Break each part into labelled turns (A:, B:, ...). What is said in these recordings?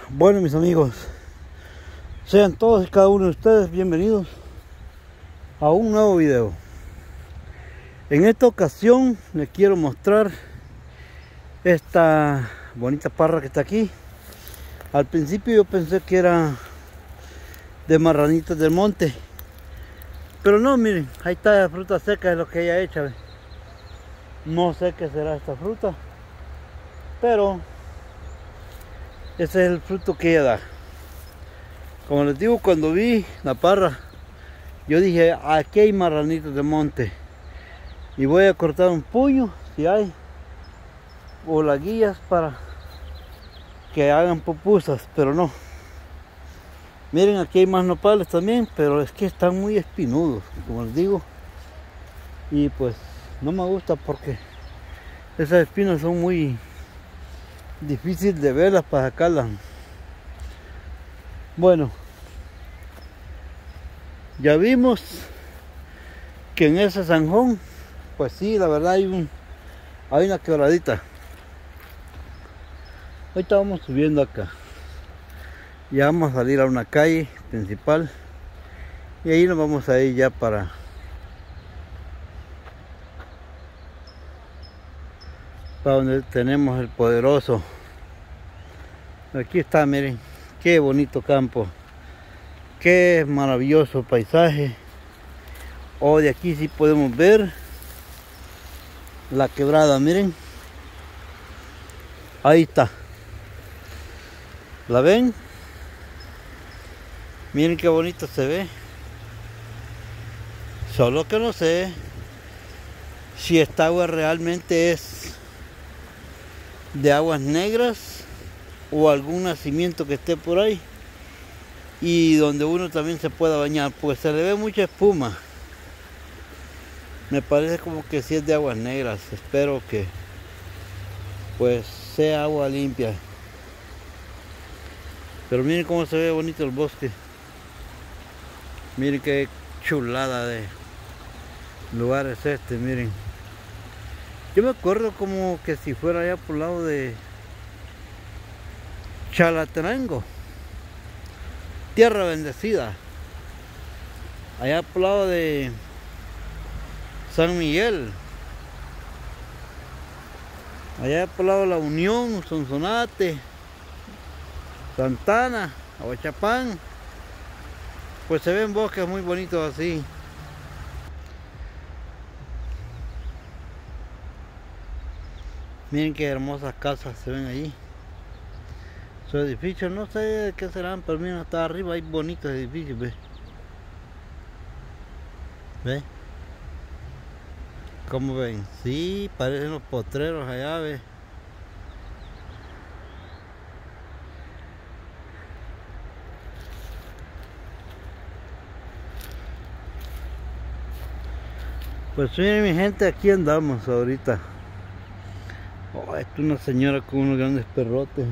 A: Bueno, mis amigos, sean todos y cada uno de ustedes bienvenidos a un nuevo video. En esta ocasión les quiero mostrar esta bonita parra que está aquí. Al principio yo pensé que era de marranitas del monte, pero no, miren, ahí está la fruta seca de lo que ella echa. No sé qué será esta fruta, pero ese es el fruto que ella da. Como les digo, cuando vi la parra, yo dije, aquí hay marranitos de monte. Y voy a cortar un puño, si hay, o las guías para que hagan pupusas, pero no. Miren, aquí hay más nopales también, pero es que están muy espinudos, como les digo. Y pues no me gusta porque esas espinas son muy difíciles de verlas para sacarlas. Bueno, ya vimos que en ese zanjón, pues sí, la verdad hay una quebradita. Ahorita vamos subiendo acá. Ya vamos a salir a una calle principal y ahí nos vamos a ir ya para donde tenemos el poderoso. Aquí está, miren, qué bonito campo, qué maravilloso paisaje. Oh, de aquí sí podemos ver la quebrada, miren. Ahí está. ¿La ven? Miren qué bonito se ve. Solo que no sé si esta agua realmente es de aguas negras o algún nacimiento que esté por ahí y donde uno también se pueda bañar, pues se le ve mucha espuma. Me parece como que sí es de aguas negras. Espero que pues sea agua limpia. Pero miren cómo se ve bonito el bosque. Miren qué chulada de lugar es este, miren. Yo me acuerdo como que si fuera allá por el lado de Chalatenango, tierra bendecida. Allá por el lado de San Miguel. Allá por el lado de La Unión, Sonsonate, Santana, Aguachapán. Pues se ven bosques muy bonitos así. Miren qué hermosas casas se ven allí. Esos edificios no sé de qué serán, pero miren, hasta arriba hay bonitos edificios, ¿ve? ¿Ve? ¿Cómo ven? Sí, parecen los potreros allá, ¿ve? Pues miren, mi gente, aquí andamos ahorita. Oh, esta es una señora con unos grandes perrotes.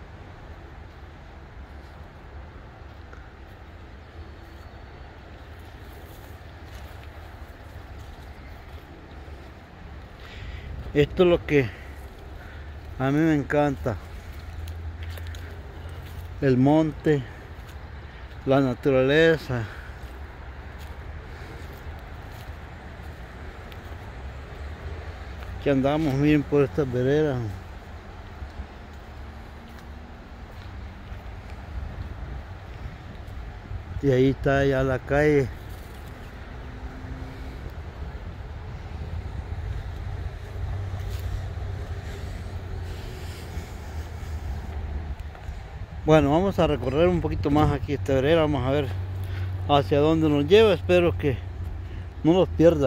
A: Esto es lo que a mí me encanta. El monte, la naturaleza. Que andamos, miren, por estas veredas. Y ahí está ya la calle. Bueno, vamos a recorrer un poquito más aquí esta vereda. Vamos a ver hacia dónde nos lleva. Espero que no nos pierda,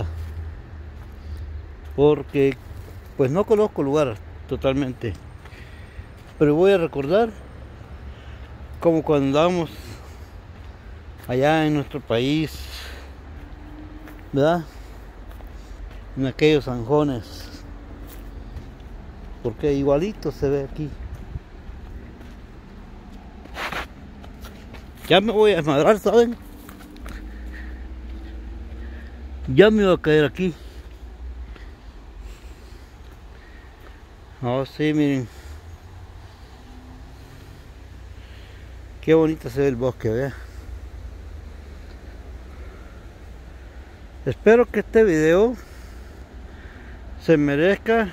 A: porque pues no conozco el lugar totalmente, pero voy a recordar como cuando andábamos allá en nuestro país, ¿verdad? En aquellos zanjones, porque igualito se ve aquí. Ya me voy a desmadrar, ¿saben? Ya me iba a caer aquí. Oh, sí, miren. Qué bonito se ve el bosque, vea. Espero que este video se merezca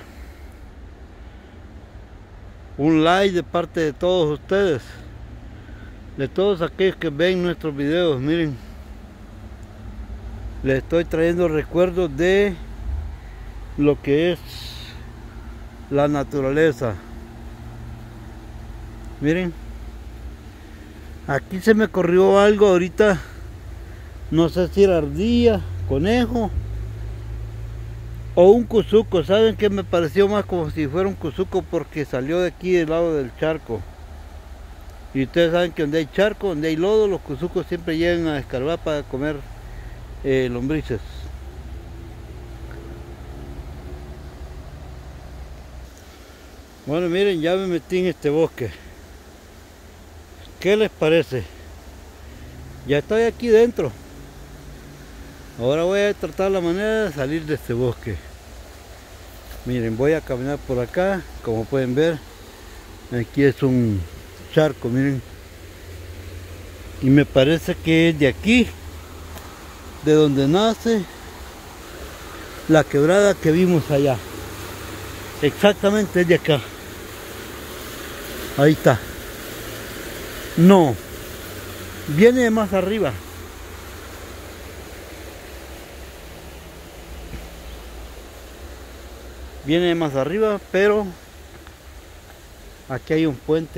A: un like de parte de todos ustedes, de todos aquellos que ven nuestros videos. Miren, les estoy trayendo recuerdos de lo que es la naturaleza. Miren, aquí se me corrió algo ahorita, no sé si era ardilla, conejo o un cuzuco. Saben que me pareció más como si fuera un cuzuco porque salió de aquí del lado del charco, y ustedes saben que donde hay charco, donde hay lodo, los cuzucos siempre llegan a escarbar para comer lombrices. Bueno, miren, ya me metí en este bosque. ¿Qué les parece? Ya estoy aquí dentro. Ahora voy a tratar la manera de salir de este bosque. Miren, voy a caminar por acá. Como pueden ver, aquí es un charco, miren. Y me parece que es de aquí, de donde nace la quebrada que vimos allá. Exactamente es de acá. Ahí está. No, viene de más arriba. Viene de más arriba, pero aquí hay un puente.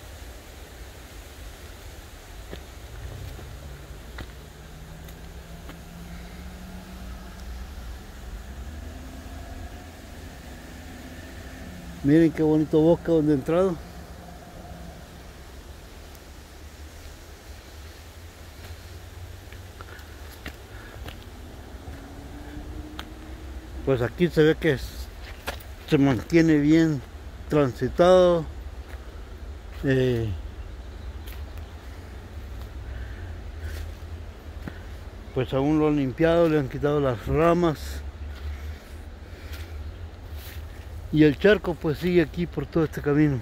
A: Miren qué bonito bosque donde he entrado. Pues aquí se ve que se mantiene bien transitado. Pues aún lo han limpiado, le han quitado las ramas. Y el charco pues sigue aquí por todo este camino.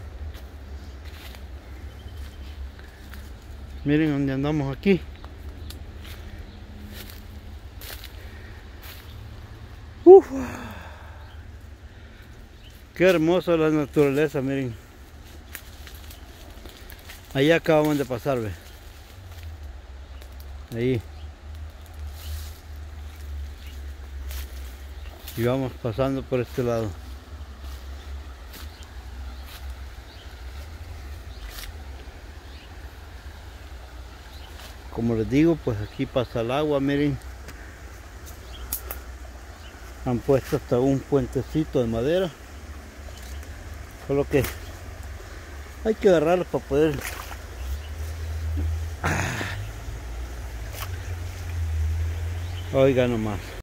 A: Miren donde andamos aquí. Uf, qué hermosa la naturaleza, miren. Ahí acabamos de pasar, ve. Ahí. Y vamos pasando por este lado. Como les digo, pues aquí pasa el agua, miren. Han puesto hasta un puentecito de madera. Solo que hay que agarrarlo para poder... Oiga nomás.